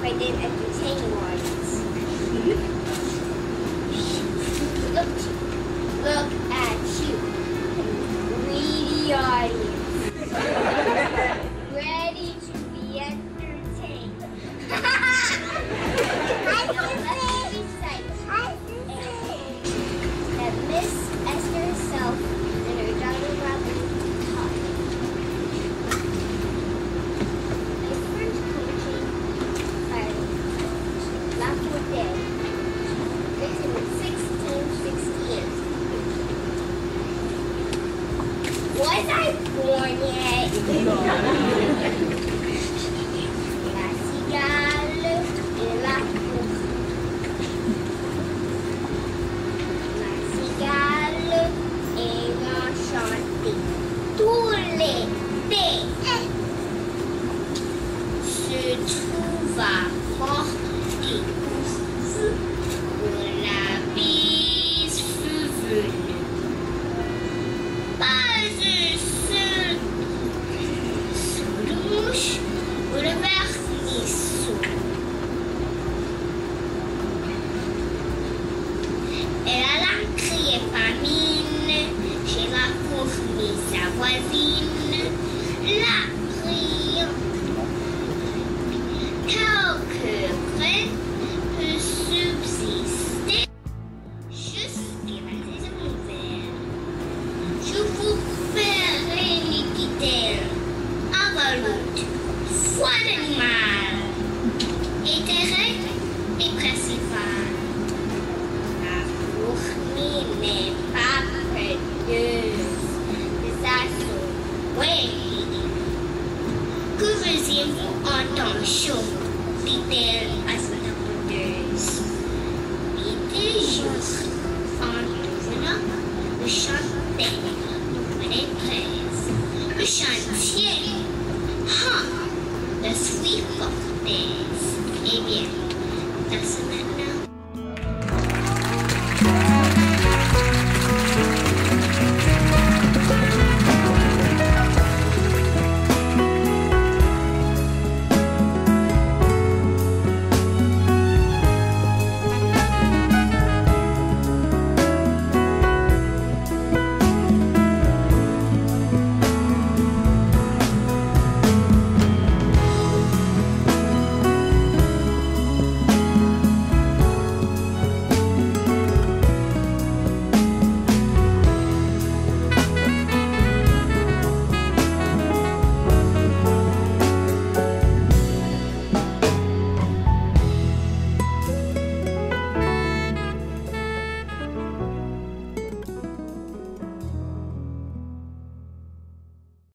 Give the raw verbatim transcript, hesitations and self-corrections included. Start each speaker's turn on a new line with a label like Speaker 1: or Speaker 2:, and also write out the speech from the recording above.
Speaker 1: I didn't entertain ones. Look, look at you, greedy audience, ready to be entertained. That Miss Esther herself and her daughter Robin taught. My first coaching party last day, written in sixteen sixty-eight. Was I born yet? La Cigale et la Fourmi. La Cigale est enchantée. Tous les thés se trouvent à portée pour la bise fut venue. Pas un seul mouche ou le vernisseau. Elle alla crier famine chez la fourmi, sa voisine, la priant. Quelques grains peut subsister jusqu'à la saison verte. Je vous ferai, dit-elle, en veloute, foi d'animal, et terrain et principal. La fourmi n'est pas preneuse de sa sauveille. Que faisiez-vous en temps chaud, dit-elle à son amoureuse. Et des jours, en revenant, le chantait, nous venait treize. Le chantier, ah, le suivant, eh bien, ça se